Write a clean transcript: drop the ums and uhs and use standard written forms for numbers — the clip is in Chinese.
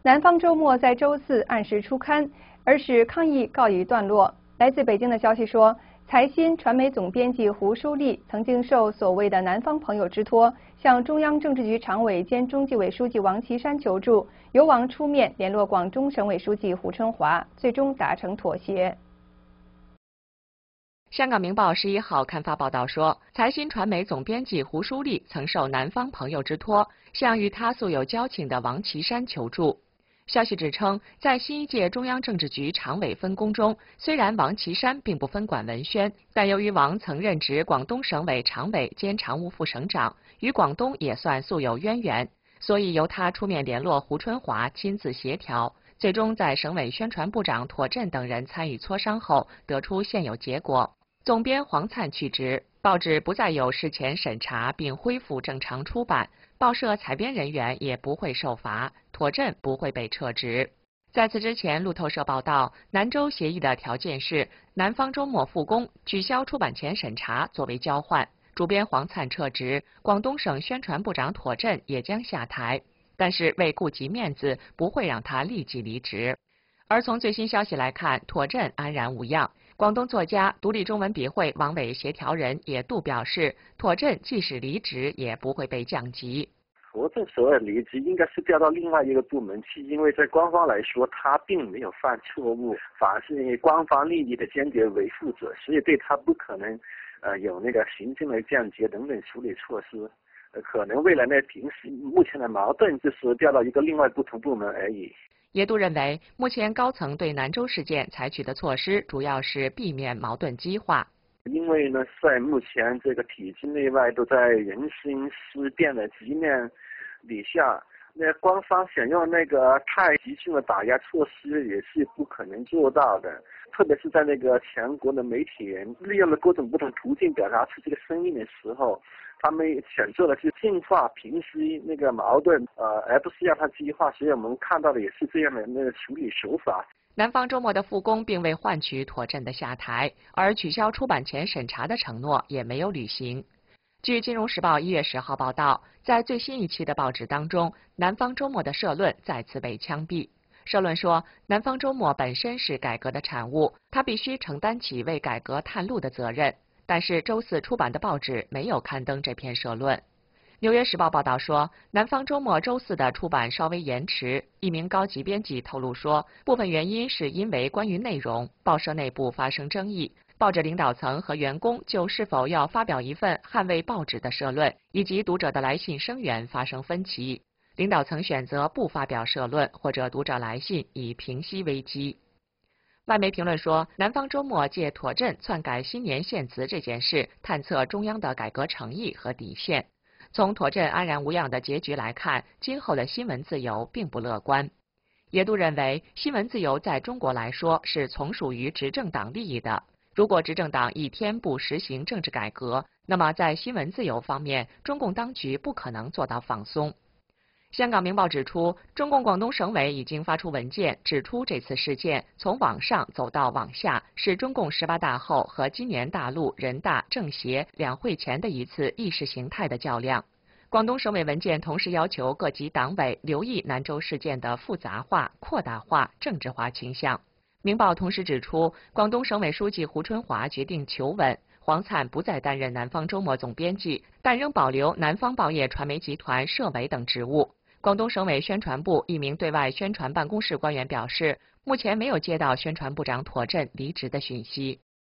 南方周末在周四按时出刊，而使抗议告一段落。来自北京的消息说，财新传媒总编辑胡舒立曾经受所谓的南方朋友之托，向中央政治局常委兼中纪委书记王岐山求助，由王出面联络广东省委书记胡春华，最终达成妥协。 香港明报11号刊发报道说，财新传媒总编辑胡舒立曾受南方朋友之托，向与他素有交情的王岐山求助。消息指称，在新一届中央政治局常委分工中，虽然王岐山并不分管文宣，但由于王曾任职广东省委常委兼常务副省长，与广东也算素有渊源，所以由他出面联络胡春华亲自协调，最终在省委宣传部长妥振等人参与磋商后，得出现有结果。总编黄灿去职，报纸不再有事前审查，并恢复正常出版，报社采编人员也不会受罚，妥振不会被撤职。在此之前，路透社报道，南周协议的条件是南方周末复工，取消出版前审查作为交换，主编黄灿撤职，广东省宣传部长妥振也将下台，但是为顾及面子，不会让他立即离职。而从最新消息来看，妥振安然无恙。广东作家、独立中文笔会王委协调人也度表示，妥振即使离职也不会被降级。 妥振所谓离职应该是调到另外一个部门去，因为在官方来说他并没有犯错误，反而是因为官方利益的坚决维护者，所以对他不可能有那个行政的降级等等处理措施。可能未来呢，平时目前的矛盾就是调到一个另外不同部门而已。 耶度认为，目前高层对南州事件采取的措施主要是避免矛盾激化。 因为呢，在目前这个体制内外都在人心思变的局面底下，那官方想用那个太激进的打压措施也是不可能做到的。特别是在那个全国的媒体人利用了各种不同途径表达出这个声音的时候，他们想做的是净化、平息那个矛盾，而不是让它激化。所以我们看到的也是这样的那个处理手法。 南方周末的复工并未换取妥振的下台，而取消出版前审查的承诺也没有履行。据《金融时报》1月10号报道，在最新一期的报纸当中，南方周末的社论再次被枪毙。社论说，南方周末本身是改革的产物，它必须承担起为改革探路的责任。但是周四出版的报纸没有刊登这篇社论。《纽约时报》报道说，南方周末周四的出版稍微延迟。一名高级编辑透露说，部分原因是因为关于内容，报社内部发生争议，报纸领导层和员工就是否要发表一份捍卫报纸的社论，以及读者的来信声援发生分歧。领导层选择不发表社论或者读者来信，以平息危机。外媒评论说，南方周末借妥振篡改新年献词这件事，探测中央的改革诚意和底线。从妥振安然无恙的结局来看，今后的新闻自由并不乐观。耶度认为，新闻自由在中国来说是从属于执政党利益的。如果执政党一天不实行政治改革，那么在新闻自由方面，中共当局不可能做到放松。香港明报指出，中共广东省委已经发出文件，指出这次事件从网上走到网下，是中共18大后和今年大陆人大、政协两会前的一次意识形态的较量。广东省委文件同时要求各级党委留意南州事件的复杂化、扩大化、政治化倾向。明报同时指出，广东省委书记胡春华决定求稳，黄灿不再担任南方周末总编辑，但仍保留南方报业传媒集团社委等职务。广东省委宣传部一名对外宣传办公室官员表示，目前没有接到宣传部长妥振离职的讯息。